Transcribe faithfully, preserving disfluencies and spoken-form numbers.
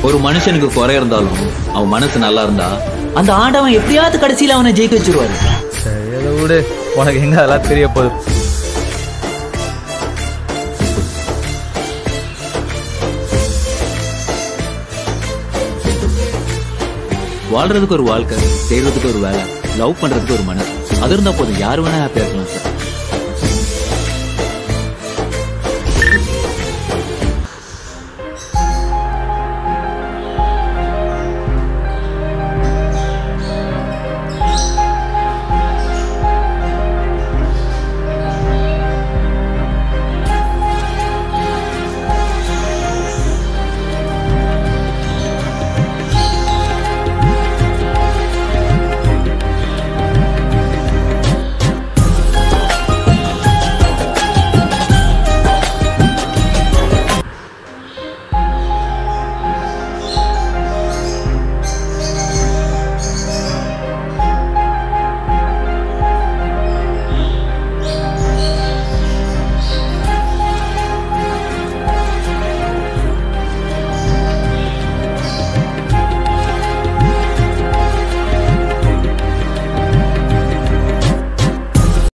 ஒரு மனுஷனுக்கு குறை இருந்தாலும் அவன் மனசு நல்லா இருந்தா அந்த ஆண்டவன் எப்படியாவது கடைசியில அவனை ஜெயிக்க வச்சிருவாரு. சரி விடு, உனக்கு எங்க அதெல்லாம் தெரிய போகுது. வாழ்றதுக்கு ஒரு வாழ்க்கை, செய்யறதுக்கு ஒரு வேலை, லவ் பண்றதுக்கு ஒரு மனசு, அது இருந்தா போதும் யாரு வேணா ஹாப்பியா இருக்கலாம் சார்.